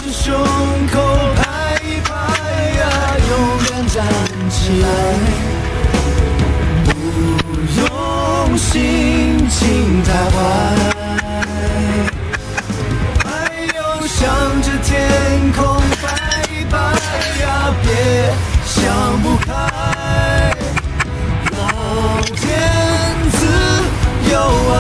胸口拍一拍呀，勇敢站起来，不用心情太坏。还有向着天空拜一拜呀，别想不开。